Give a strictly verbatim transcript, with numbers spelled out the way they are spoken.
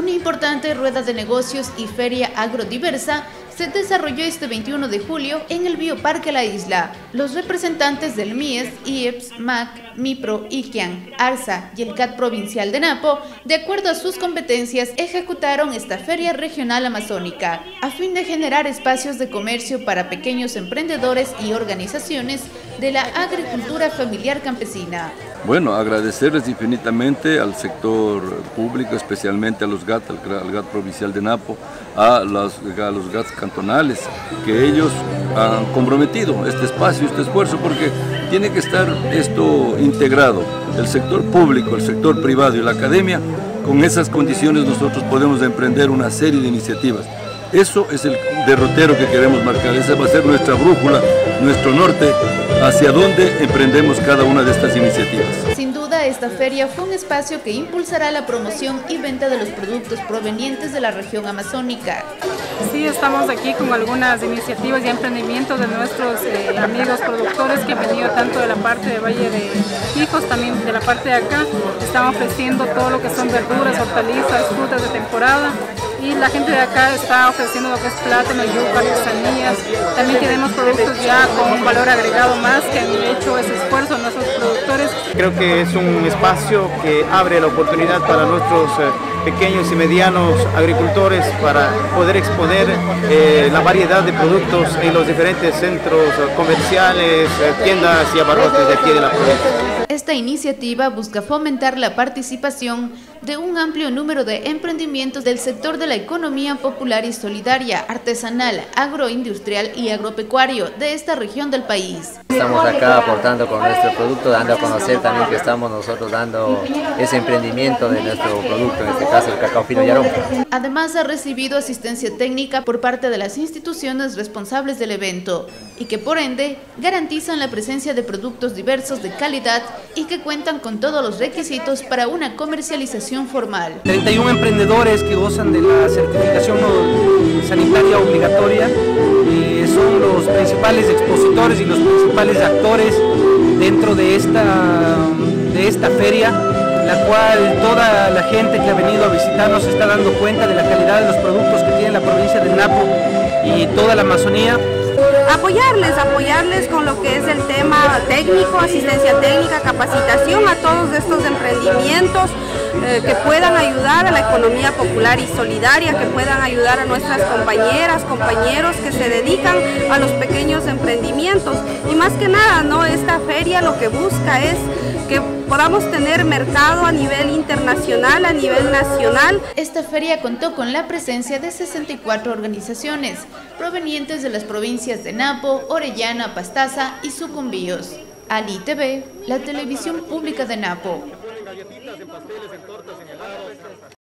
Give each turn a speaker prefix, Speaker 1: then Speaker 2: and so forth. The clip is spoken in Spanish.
Speaker 1: Una importante rueda de negocios y feria agrodiversa se desarrolló este veintiuno de julio en el Bioparque La Isla. Los representantes del M I E S, I E P S, M A C, MIPRO, ICANN, ARSA y el C A T Provincial de Napo, de acuerdo a sus competencias, ejecutaron esta feria regional amazónica a fin de generar espacios de comercio para pequeños emprendedores y organizaciones de la agricultura familiar campesina.
Speaker 2: Bueno, agradecerles infinitamente al sector público, especialmente a los G A T, al G A T Provincial de Napo, a los, a los G A T cantonales, que ellos han comprometido este espacio, este esfuerzo, porque tiene que estar esto integrado, el sector público, el sector privado y la academia. Con esas condiciones nosotros podemos emprender una serie de iniciativas. Eso es el derrotero que queremos marcar, esa va a ser nuestra brújula, nuestro norte, hacia dónde emprendemos cada una de estas iniciativas.
Speaker 1: Sin duda, esta feria fue un espacio que impulsará la promoción y venta de los productos provenientes de la región amazónica.
Speaker 3: Sí, estamos aquí con algunas iniciativas y emprendimientos de nuestros eh, amigos productores que han venido tanto de la parte de Valle de Hijos, también de la parte de acá. Están ofreciendo todo lo que son verduras, hortalizas, frutas de temporada. Y la gente de acá está ofreciendo lo que es plátano, yuca, artesanías. También tenemos productos ya con un valor agregado más que han hecho ese esfuerzo nuestros productores.
Speaker 4: Creo que es un espacio que abre la oportunidad para nuestros eh, pequeños y medianos agricultores para poder exponer eh, la variedad de productos en los diferentes centros comerciales, eh, tiendas y abarrotes de aquí de la provincia.
Speaker 1: Esta iniciativa busca fomentar la participación de un amplio número de emprendimientos del sector de la economía popular y solidaria, artesanal, agroindustrial y agropecuario de esta región del país.
Speaker 5: Estamos acá aportando con nuestro producto, dando a conocer también que estamos nosotros dando ese emprendimiento de nuestro producto, en este caso el cacao fino Yarón.
Speaker 1: Además ha recibido asistencia técnica por parte de las instituciones responsables del evento y que por ende garantizan la presencia de productos diversos de calidad y que cuentan con todos los requisitos para una comercialización formal.
Speaker 6: treinta y uno emprendedores que gozan de la certificación sanitaria obligatoria y son los principales expositores y los principales actores dentro de esta, de esta feria, la cual toda la gente que ha venido a visitarnos se está dando cuenta de la calidad de los productos que tiene la provincia de Napo y toda la Amazonía.
Speaker 7: Apoyarles, apoyarles con lo que es el tema técnico, asistencia técnica, capacitación a todos estos emprendimientos eh, que puedan ayudar a la economía popular y solidaria, que puedan ayudar a nuestras compañeras, compañeros que se dedican a los pequeños emprendimientos. Y más que nada, ¿no? Esta feria lo que busca es que podamos tener mercado a nivel internacional, a nivel nacional.
Speaker 1: Esta feria contó con la presencia de sesenta y cuatro organizaciones provenientes de las provincias de Napo, Orellana, Pastaza y Sucumbíos. Ali T V, la televisión pública de Napo.